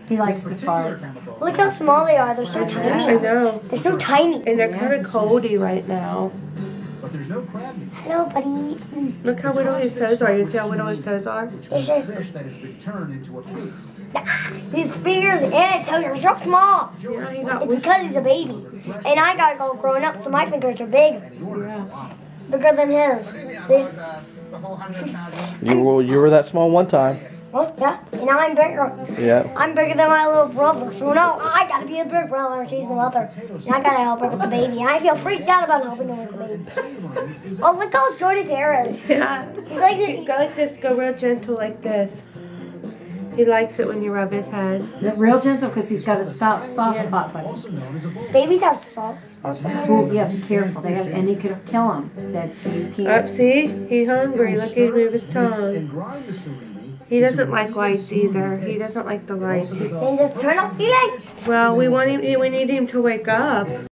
He likes to fart. Look how small they are. They're so tiny. I know. They're so tiny. And they're kind of coldy right now. Hello, buddy. Look how little his toes are. You see how little his toes are? Yes, sir. His fingers and his toes are so small. Yeah, he got It's because he's a baby. And I got all grown up, so my fingers are big. Yeah. Bigger than his. See? You were that small one time. Well, yeah. And now I'm bigger. Yeah. I'm bigger than my little brother. So now I gotta be the big brother and she's the mother. And I gotta help her with the baby. And I feel freaked out about helping her with the baby. Oh, look how short his hair is. Yeah. He's like this. Go like this. Go real gentle like this. He likes it when you rub his head. That's real gentle because he's got a soft spot button. Babies have soft spots. Oh, yeah, be careful. They have, and he could kill him. That you can't. See? He's hungry. Look, he move his tongue. He doesn't like lights either. He doesn't like the lights. Then just turn off the lights. Well, we need him to wake up.